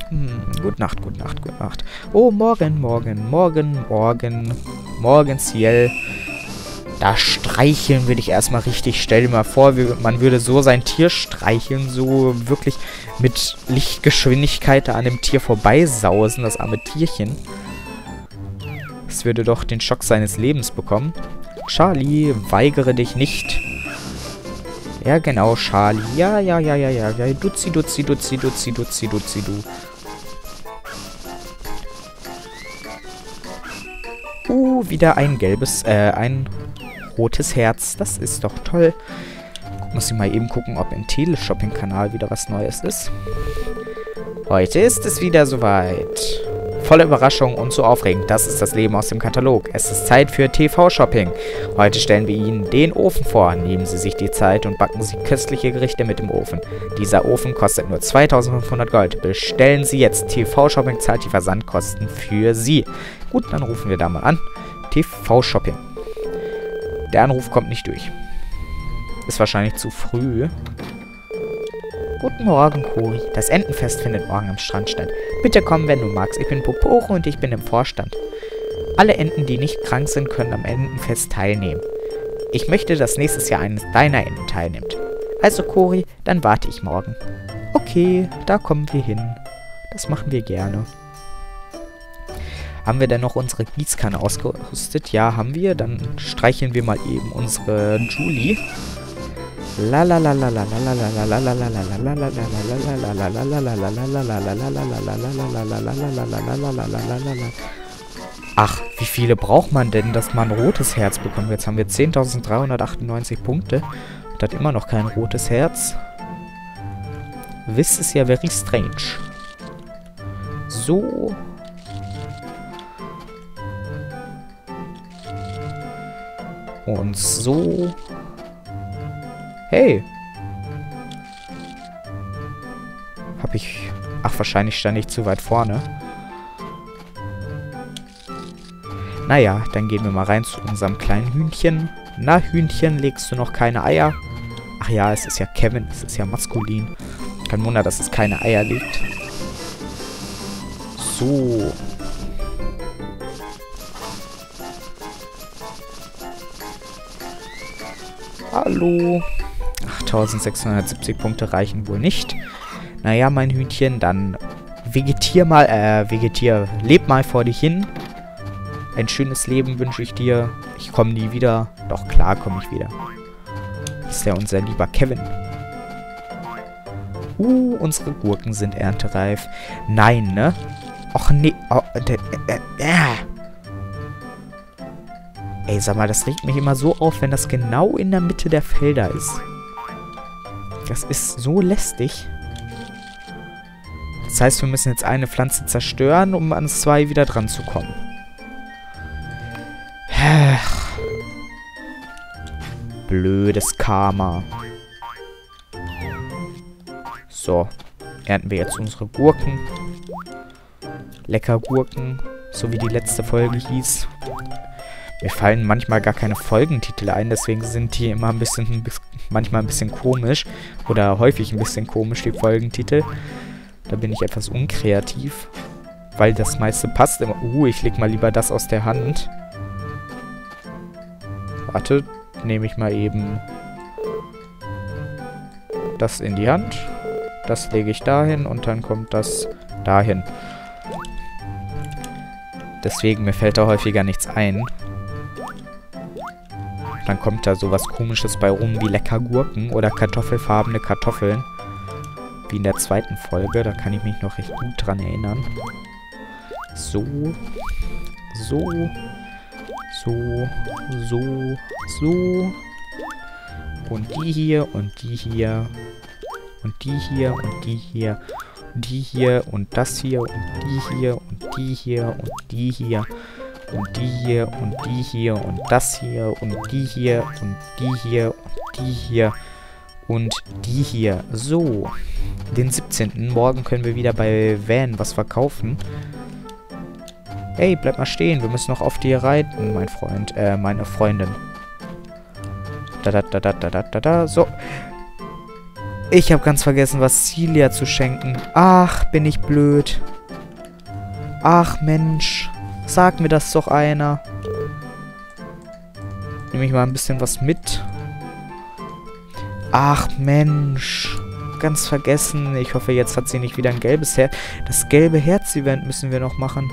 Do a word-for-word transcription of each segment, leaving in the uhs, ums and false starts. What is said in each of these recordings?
Hm, gute Nacht, gute Nacht, gute Nacht. Oh, morgen, morgen, morgen, morgen, morgen, Ciel. Da streicheln würde ich erstmal richtig. Stell dir mal vor, man würde so sein Tier streicheln, so wirklich mit Lichtgeschwindigkeit da an dem Tier vorbeisausen, das arme Tierchen. Es würde doch den Schock seines Lebens bekommen. Charlie, weigere dich nicht. Ja, genau, Charlie. Ja, ja, ja, ja, ja, ja. Dutzi, dutzi, dutzi, dutzi, dutzi, dutzi, du. Uh, wieder ein gelbes, äh, ein rotes Herz. Das ist doch toll. Muss ich mal eben gucken, ob im Teleshopping-Kanal wieder was Neues ist. Heute ist es wieder soweit. Volle Überraschung und so aufregend. Das ist das Leben aus dem Katalog. Es ist Zeit für T V-Shopping. Heute stellen wir Ihnen den Ofen vor. Nehmen Sie sich die Zeit und backen Sie köstliche Gerichte mit dem Ofen. Dieser Ofen kostet nur zweitausendfünfhundert Gold. Bestellen Sie jetzt. T V-Shopping zahlt die Versandkosten für Sie. Gut, dann rufen wir da mal an. T V-Shopping. Der Anruf kommt nicht durch. Ist wahrscheinlich zu früh. Guten Morgen, Cory. Das Entenfest findet morgen am Strand statt. Bitte komm, wenn du magst. Ich bin Poporo und ich bin im Vorstand. Alle Enten, die nicht krank sind, können am Entenfest teilnehmen. Ich möchte, dass nächstes Jahr eines deiner Enten teilnimmt. Also, Cory, dann warte ich morgen. Okay, da kommen wir hin. Das machen wir gerne. Haben wir denn noch unsere Gießkanne ausgerüstet? Ja, haben wir. Dann streicheln wir mal eben unsere Julie. Ach, wie viele braucht man denn, dass man ein rotes Herz bekommt? Jetzt haben wir zehntausenddreihundertachtundneunzig Punkte und hat immer noch kein rotes Herz. This is ja very strange. So. Und so. Hey. Hab ich... Ach, wahrscheinlich stand ich zu weit vorne. Naja, dann gehen wir mal rein zu unserem kleinen Hühnchen. Na, Hühnchen, legst du noch keine Eier? Ach ja, es ist ja Kevin, es ist ja maskulin. Kein Wunder, dass es keine Eier legt. So. Hallo. achttausendsechshundertsiebzig Punkte reichen wohl nicht. Naja, mein Hühnchen, dann vegetier mal, äh, vegetier, leb mal vor dich hin. Ein schönes Leben wünsche ich dir. Ich komme nie wieder. Doch, klar komme ich wieder. Das ist ja unser lieber Kevin. Uh, unsere Gurken sind erntereif. Nein, ne? Och, nee. Oh, äh, äh, äh. Ey, sag mal, das regt mich immer so auf, wenn das genau in der Mitte der Felder ist. Das ist so lästig. Das heißt, wir müssen jetzt eine Pflanze zerstören, um an zwei wieder dran zu kommen. Blödes Karma. So. Ernten wir jetzt unsere Gurken. Lecker Gurken. So wie die letzte Folge hieß. Mir fallen manchmal gar keine Folgentitel ein, deswegen sind die immer ein bisschen, manchmal ein bisschen komisch. Oder häufig ein bisschen komisch, die Folgentitel. Da bin ich etwas unkreativ. Weil das meiste passt immer. Uh, ich leg mal lieber das aus der Hand. Warte, nehme ich mal eben das in die Hand. Das lege ich dahin und dann kommt das dahin. Deswegen, mir fällt da häufiger nichts ein. Dann kommt da sowas Komisches bei rum wie lecker Gurken oder kartoffelfarbene Kartoffeln. Wie in der zweiten Folge, da kann ich mich noch recht gut dran erinnern. So. So. So. So. So. Und die hier und die hier. Und die hier und die hier. Und die hier und das hier und die hier und die hier und die hier. Und die hier und die hier und das hier und die hier und die hier und die hier und die hier. So, den siebzehnten Morgen können wir wieder bei Van was verkaufen. Hey, bleib mal stehen. Wir müssen noch auf dir reiten, mein Freund. Äh, meine Freundin. Da, da, da, da, da, da, da, da. So. Ich habe ganz vergessen, was Celia zu schenken. Ach, bin ich blöd. Ach, Mensch. Sag mir das doch einer. Nehme ich mal ein bisschen was mit. Ach, Mensch. Ganz vergessen. Ich hoffe, jetzt hat sie nicht wieder ein gelbes Herz. Das gelbe Herz-Event müssen wir noch machen.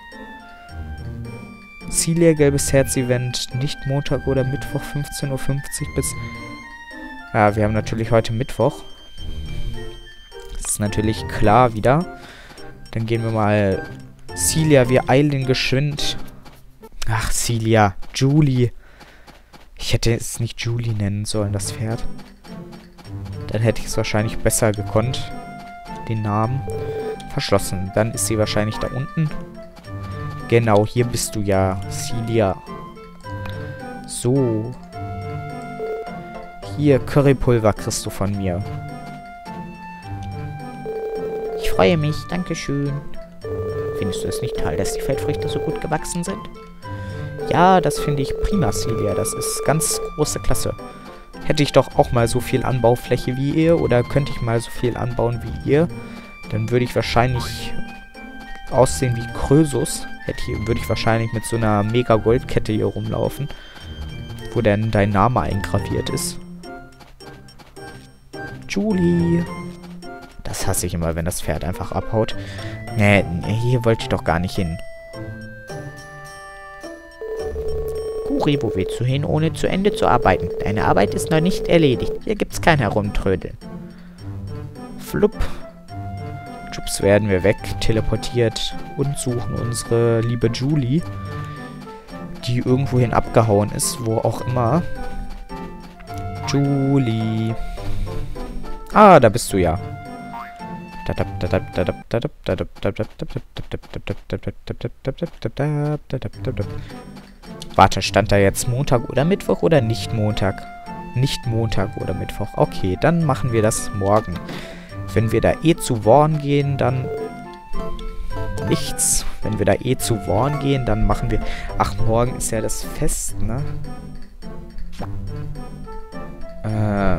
Celia, gelbes Herz-Event. Nicht Montag oder Mittwoch, fünfzehn Uhr fünfzig bis... Ja, wir haben natürlich heute Mittwoch. Das ist natürlich klar wieder. Dann gehen wir mal... Celia, wir eilen geschwind. Ach, Celia. Julie. Ich hätte es nicht Julie nennen sollen, das Pferd. Dann hätte ich es wahrscheinlich besser gekonnt. Den Namen. Verschlossen. Dann ist sie wahrscheinlich da unten. Genau, hier bist du ja, Celia. So. Hier, Currypulver kriegst du von mir. Ich freue mich, dankeschön. Findest du es nicht toll, dass die Feldfrüchte so gut gewachsen sind? Ja, das finde ich prima, Celia. Das ist ganz große Klasse. Hätte ich doch auch mal so viel Anbaufläche wie ihr oder könnte ich mal so viel anbauen wie ihr, dann würde ich wahrscheinlich aussehen wie Krösus. Hätte ich, würde ich wahrscheinlich mit so einer mega Goldkette hier rumlaufen, wo dann dein Name eingraviert ist. Julie. Das hasse ich immer, wenn das Pferd einfach abhaut. Nee, nee, hier wollte ich doch gar nicht hin. Guri, wo willst du hin, ohne zu Ende zu arbeiten? Deine Arbeit ist noch nicht erledigt. Hier gibt's kein Herumtrödeln. Flupp. Schubs werden wir weg, teleportiert und suchen unsere liebe Julie, die irgendwohin abgehauen ist, wo auch immer. Julie. Ah, da bist du ja. Warte, stand da jetzt Montag oder Mittwoch oder nicht Montag? Nicht Montag oder Mittwoch. Okay, dann machen wir das morgen. Wenn wir da eh zu Worn gehen, dann nichts. Wenn wir da eh zu Worn gehen, dann machen wir... Ach, morgen ist ja das Fest, ne? Äh...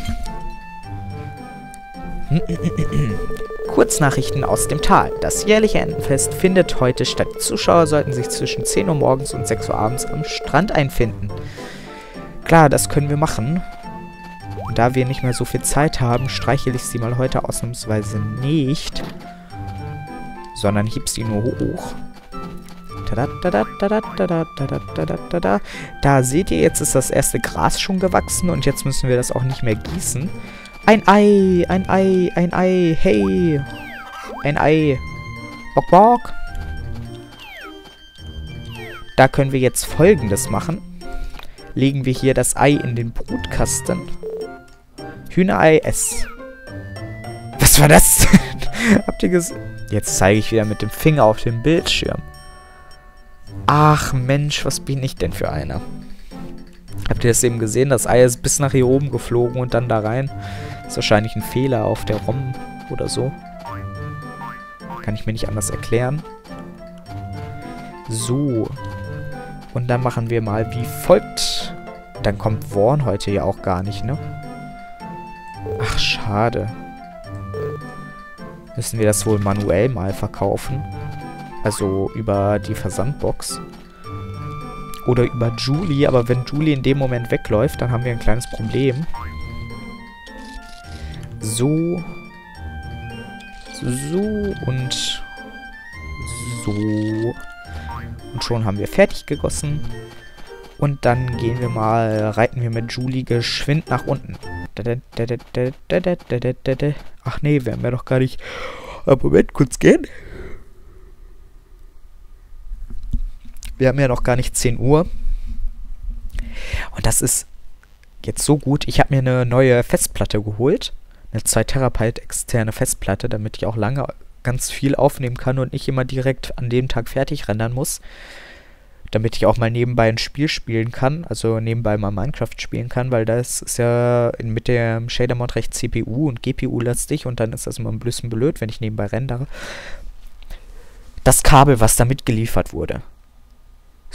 Kurznachrichten aus dem Tal. Das jährliche Entenfest findet heute statt. Die Zuschauer sollten sich zwischen zehn Uhr morgens und sechs Uhr abends am Strand einfinden. Klar, das können wir machen. Und da wir nicht mehr so viel Zeit haben, streichel ich sie mal heute ausnahmsweise nicht. Sondern heb sie nur hoch. Da seht ihr, jetzt ist das erste Gras schon gewachsen und jetzt müssen wir das auch nicht mehr gießen. Ein Ei, ein Ei, ein Ei, hey. Ein Ei. Bock, bock. Da können wir jetzt Folgendes machen. Legen wir hier das Ei in den Brutkasten. Hühnerei S. Was war das denn? Habt ihr gesehen? Jetzt zeige ich wieder mit dem Finger auf dem Bildschirm. Ach Mensch, was bin ich denn für einer? Habt ihr das eben gesehen? Das Ei ist bis nach hier oben geflogen und dann da rein. Ist wahrscheinlich ein Fehler auf der ROM oder so. Kann ich mir nicht anders erklären. So. Und dann machen wir mal wie folgt. Dann kommt Worn heute ja auch gar nicht, ne? Ach, schade. Müssen wir das wohl manuell mal verkaufen? Also über die Versandbox. Oder über Julie, aber wenn Julie in dem Moment wegläuft, dann haben wir ein kleines Problem. So. So und so. Und schon haben wir fertig gegossen. Und dann gehen wir mal, reiten wir mit Julie geschwind nach unten. Ach nee, werden wir doch gar nicht. Moment, kurz gehen. Wir haben ja noch gar nicht zehn Uhr. Und das ist jetzt so gut. Ich habe mir eine neue Festplatte geholt. Eine zwei Terabyte externe Festplatte, damit ich auch lange ganz viel aufnehmen kann und nicht immer direkt an dem Tag fertig rendern muss. Damit ich auch mal nebenbei ein Spiel spielen kann, also nebenbei mal Minecraft spielen kann, weil das ist ja mit dem Shader-Mod recht C P U- und G P U-lastig und dann ist das immer ein bisschen blöd, wenn ich nebenbei rendere. Das Kabel, was da mitgeliefert wurde.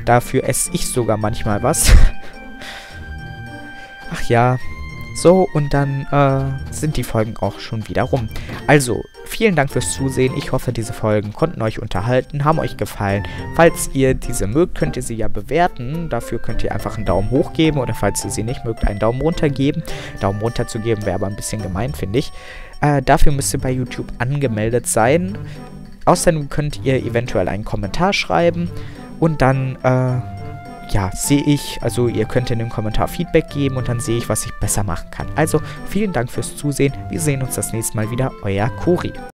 Dafür esse ich sogar manchmal was. Ach ja. So, und dann äh, sind die Folgen auch schon wieder rum. Also, vielen Dank fürs Zusehen. Ich hoffe, diese Folgen konnten euch unterhalten, haben euch gefallen. Falls ihr diese mögt, könnt ihr sie ja bewerten. Dafür könnt ihr einfach einen Daumen hoch geben oder falls ihr sie nicht mögt, einen Daumen runter geben. Daumen runter zu geben wäre aber ein bisschen gemein, finde ich. Äh, dafür müsst ihr bei YouTube angemeldet sein. Außerdem könnt ihr eventuell einen Kommentar schreiben und dann, äh, ja, sehe ich, also ihr könnt in dem Kommentar Feedback geben und dann sehe ich, was ich besser machen kann. Also, vielen Dank fürs Zusehen. Wir sehen uns das nächste Mal wieder. Euer Cori.